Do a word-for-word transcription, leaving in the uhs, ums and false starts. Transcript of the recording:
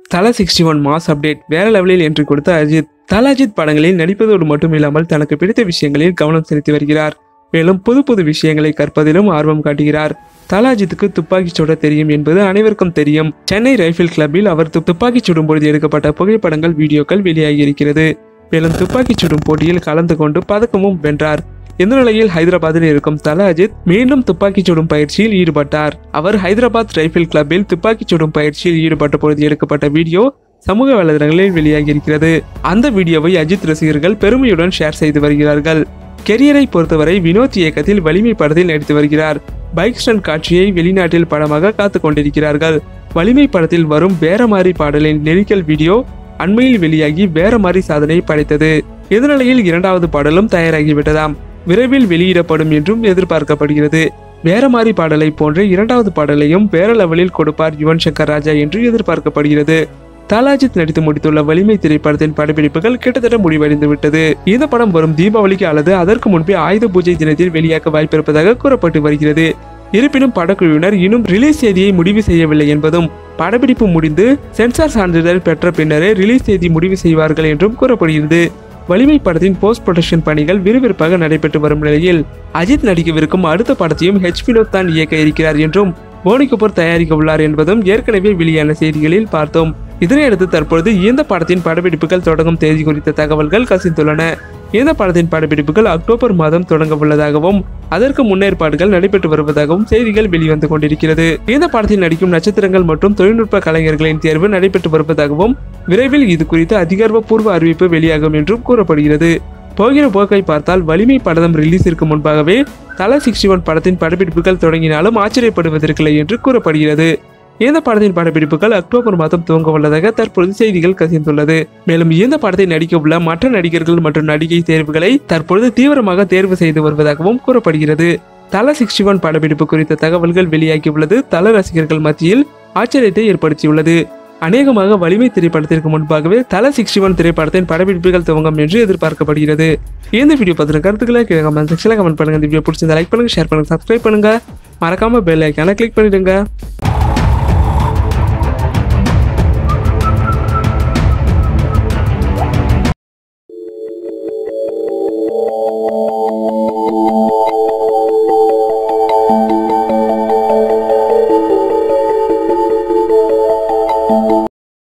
தல sixty one mass update வேற லெவலில் என்று கொடுத்த அஜித். தல அஜித் படங்களில் நடிப்பதோடு மட்டும் இல்லாமல் தனக்கு பிடித்த விஷயங்களில் கவனம் செலுத்தி வருகிறார். மேலும் புது புது விஷயங்களை கற்பதிலும் ஆர்வம் காட்டுகிறார். தல அஜித்துக்கு துப்பாக்கி சுட தெரியும் என்பது அனைவருக்கும் தெரியும். சென்னை ரைபிள் கிளப்பில் அவர் துப்பாக்கி சுடும் பொழுது எடுக்கப்பட்ட புகைப்படங்கள், வீடியோக்கள் வெளியாகி இருக்கிறது. மேலும் துப்பாக்கி சுடும் போட்டியில் கலந்து கொண்டு பதக்கமும் வென்றார். இந்த நிலையில் ஹைதராபாத்தில் இருக்கும் தல அஜித் மீண்டும் துப்பாக்கி சுடும் பயிற்சியில் ஈடுபட்டார். அவர் ஹைதராபாத் ரைபிள் கிளப்பில் துப்பாக்கி சுடும் பயிற்சியில் ஈடுபட்ட பொழுது எடுக்கப்பட்ட வீடியோ சமூக வலைதளங்களில் வெளியாகி இருக்கிறது. அந்த வீடியோவை அஜித் ரசிகர்கள் பெருமையுடன் ஷேர் செய்து வருகிறார்கள். கெரியரை பொறுத்தவரை வினோத் இயக்கத்தில் வலிமை படத்தில் நடித்து வருகிறார். பைக் ஸ்டண்ட் காட்சியை வெளிநாட்டில் படமாக காத்து கொண்டிருக்கிறார்கள். வலிமை படத்தில் வரும் வேற மாதிரி பாடலின் லிரிக்கல் வீடியோ அண்மையில் வெளியாகி வேற மாதிரி சாதனை படைத்தது. இதனிலையில் இரண்டாவது பாடலும் தயாராகிவிட்டதாம். விரைவில் வெளியிடப்படும் என்றும் எதிர்பார்க்கப்படுகிறது. வேற மாதிரி பாடலை போன்ற இரண்டாவது பாடலையும் வேற லெவலில் கொடுப்பார் யுவன் சங்கர் ராஜா என்று எதிர்பார்க்கப்படுகிறது. தல அஜித் நடித்து முடித்துள்ள வலிமை திரைப்படத்தின் படப்பிடிப்புகள் கிட்டத்தட்ட முடிவடைந்து விட்டது. இந்த படம் வரும் தீபாவளிக்கு அல்லது அதற்கு முன்பே ஆயுத பூஜை தினத்தில் வெளியாக்க வாய்ப்பிருப்பதாக கூறப்பட்டு வருகிறது. இருப்பினும் படக்குழுவினர் இன்னும் ரிலீஸ் தேதியை முடிவு செய்யவில்லை என்பதும், படப்பிடிப்பு முடிந்து சென்சார் சான்றிதழ் பெற்ற பின்னரே ரிலீஸ் தேதி முடிவு செய்வார்கள் என்றும் கூறப்படுகிறது. வலிமை படத்தின் போஸ்ட் ப்ரொடக்ஷன் பணிகள் விறுவிறுப்பாக நடைபெற்று வரும் நிலையில் அஜித் நடிக்கவிருக்கும் அடுத்த படத்தையும் ஹெச் வினோத் தான் இயக்க இருக்கிறார் என்றும், போனி கபூர் தயாரிக்க உள்ளார் என்பதும் ஏற்கனவே வெளியான செய்திகளில் பார்த்தோம். இதனையடுத்து தற்பொழுது இந்த படத்தின் படப்பிடிப்புகள் தொடங்கும் தேதி குறித்த தகவல்கள் கசிந்துள்ளன. இந்த படத்தின் படப்பிடிப்புகள் அக்டோபர் மாதம் தொடங்க உள்ளதாகவும், அதற்கு முன்னேற்பாடுகள் நடைபெற்று வருவதாகவும் செய்திகள் வெளிவந்து கொண்டிருக்கிறது. இந்த படத்தில் நடிக்கும் நட்சத்திரங்கள் மற்றும் தொழில்நுட்ப கலைஞர்களின் தேர்வு நடைபெற்று வருவதாகவும், விரைவில் இது குறித்து அதிகாரப்பூர்வ அறிவிப்பு வெளியாகும் என்றும் கூறப்படுகிறது. போகிற போக்கை பார்த்தால் வலிமை படம் ரிலீஸிற்கு முன்பாகவே தல சிக்ஸ்டி ஒன் படத்தின் படப்பிடிப்புகள் தொடங்கினாலும் ஆச்சரியப்படுவதற்கில்லை என்று கூறப்படுகிறது. இந்த படத்தின் படப்பிடிப்புகள் அக்டோபர் மாதம் துவங்க உள்ளதாக தற்பொழுது செய்திகள் கசிந்துள்ளது. மேலும் இந்த படத்தை நடிக்க உள்ள மற்ற நடிகர்கள் மற்றும் நடிகை தேர்வுகளை தற்பொழுது தீவிரமாக தேர்வு செய்து வருவதாகவும் கூறப்படுகிறது. தல சிக்ஸ்டி ஒன் படப்பிடிப்பு குறித்த தகவல்கள் வெளியாகியுள்ளது தல ரசிகர்கள் மத்தியில் ஆச்சரியத்தை ஏற்படுத்தியுள்ளது. அநேகமாக வலிமை திரைப்படத்திற்கு முன்பாகவே தல சிக்ஸ்டி ஒன் திரைப்படத்தின் படப்பிடிப்புகள் துவங்கும் என்று எதிர்பார்க்கப்படுகிறது. இந்த வீடியோ பத்தின கருத்துக்களை கமெண்ட் செக்ஷன்ல கமெண்ட் பண்ணுங்க. இந்த வீடியோ பிடிச்சிருந்தா லைக் பண்ணுங்க, ஷேர் பண்ணுங்க, சப்ஸ்கிரைப் பண்ணுங்க, மறக்காம பெல் ஐகானை கிளிக் பண்ணிடுங்க.